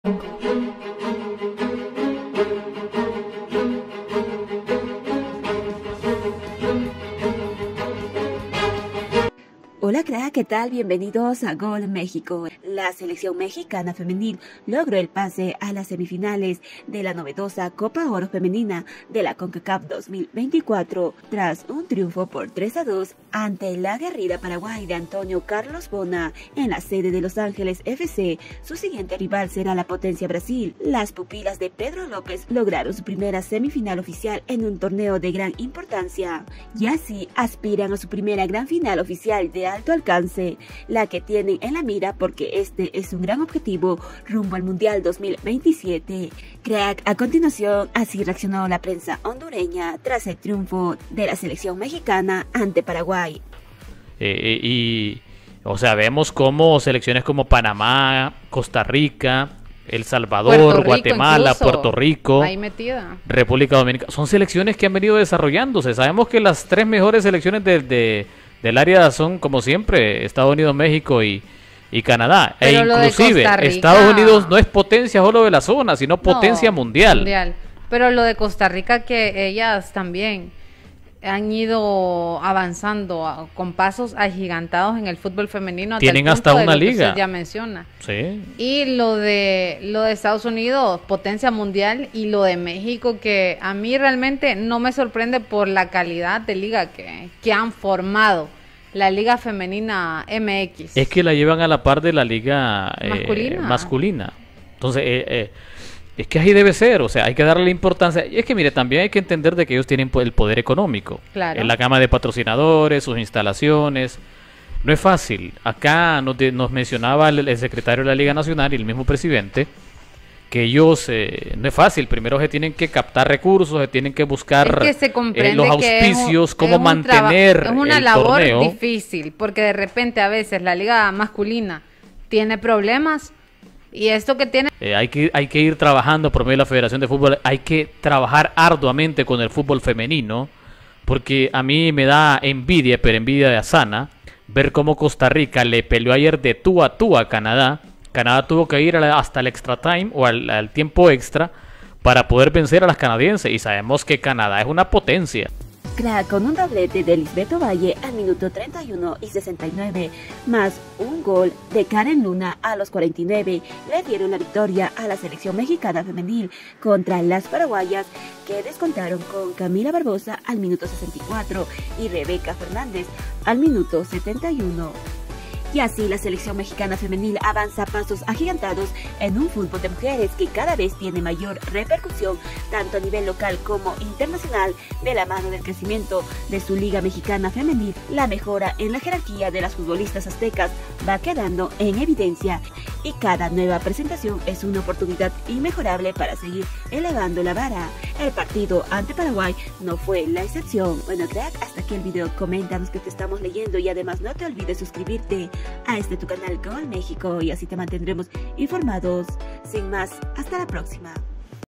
Hola crack, ¿qué tal? Bienvenidos a Gol México. La selección mexicana femenil logró el pase a las semifinales de la novedosa Copa Oro Femenina de la CONCACAF 2024 tras un triunfo por 3-2 ante la aguerrida Paraguay de Antonio Carlos Bona en la sede de Los Ángeles FC. Su siguiente rival será la potencia Brasil. Las pupilas de Pedro López lograron su primera semifinal oficial en un torneo de gran importancia y así aspiran a su primera gran final oficial de alto alcance, la que tienen en la mira porque este es un gran objetivo rumbo al Mundial 2027. Crack, a continuación, así reaccionó la prensa hondureña tras el triunfo de la selección mexicana ante Paraguay. O sea, vemos como selecciones como Panamá, Costa Rica, El Salvador, Guatemala, incluso, Puerto Rico, ahí metida, República Dominicana, son selecciones que han venido desarrollándose. Sabemos que las tres mejores selecciones del área son, como siempre, Estados Unidos, México y Canadá. Pero inclusive Estados Unidos no es potencia solo de la zona, sino potencia mundial. Pero lo de Costa Rica, que ellas también han ido avanzando con pasos agigantados en el fútbol femenino. Tienen hasta una liga. Usted ya menciona. Sí. Y lo de Estados Unidos, potencia mundial, y lo de México, que a mí realmente no me sorprende por la calidad de liga que han formado. La liga femenina MX. Es que la llevan a la par de la liga masculina. Entonces, es que así debe ser, o sea, hay que darle importancia. Y es que, mire, también hay que entender de que ellos tienen el poder económico. Claro. En la gama de patrocinadores, sus instalaciones. No es fácil. Acá nos mencionaba el secretario de la Liga Nacional y el mismo presidente que ellos, no es fácil, primero se tienen que captar recursos, se tienen que buscar los auspicios, cómo mantener el torneo. Es una labor difícil, porque de repente a veces la liga masculina tiene problemas, y esto que tiene... hay que ir trabajando por medio de la Federación de Fútbol, hay que trabajar arduamente con el fútbol femenino, porque a mí me da envidia, pero envidia de sana, ver cómo Costa Rica le peleó ayer de tú a tú a Canadá. Canadá tuvo que ir hasta el extra time o al tiempo extra para poder vencer a las canadienses, y sabemos que Canadá es una potencia. Crack, con un doblete de Lisbeto Valle al minuto 31 y 69, más un gol de Karen Luna a los 49, le dieron la victoria a la selección mexicana femenil contra las paraguayas, que descontaron con Camila Barbosa al minuto 64 y Rebeca Fernández al minuto 71. Y así la selección mexicana femenil avanza a pasos agigantados en un fútbol de mujeres que cada vez tiene mayor repercusión, tanto a nivel local como internacional, de la mano del crecimiento de su liga mexicana femenil. La mejora en la jerarquía de las futbolistas aztecas va quedando en evidencia, y cada nueva presentación es una oportunidad inmejorable para seguir elevando la vara. El partido ante Paraguay no fue la excepción. Bueno crack, hasta aquí el video, coméntanos que te estamos leyendo, y además no te olvides suscribirte a tu canal Gol México, y así te mantendremos informados. Sin más, hasta la próxima.